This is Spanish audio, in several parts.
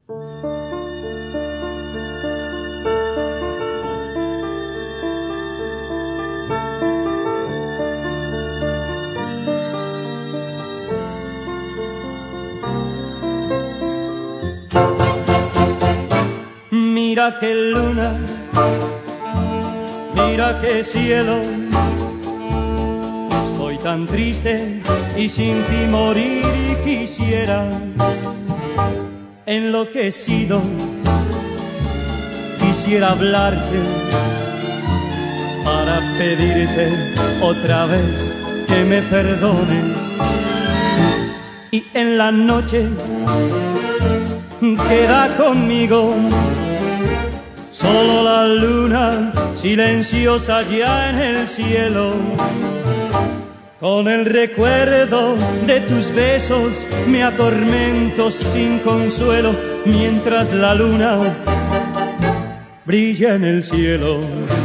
Mira qué luna, mira qué cielo, estoy tan triste y sin ti morir quisiera. Enloquecido, quisiera hablarte para pedirte otra vez que me perdones. Y en la noche queda conmigo solo la luna silenciosa ya en el cielo. Con el recuerdo de tus besos me atormento sin consuelo mientras la luna brilla en el cielo.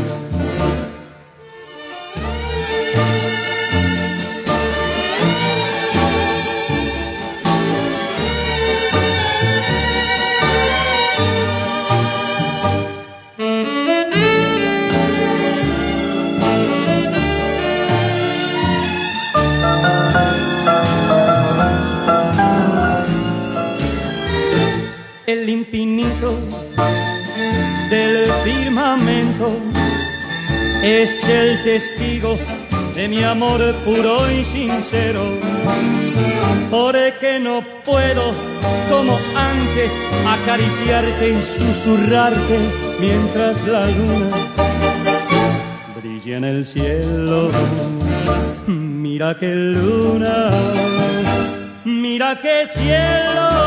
El infinito del firmamento es el testigo de mi amor puro y sincero. Porque no puedo, como antes, acariciarte y susurrarte mientras la luna brilla en el cielo. Mira qué luna, mira qué cielo.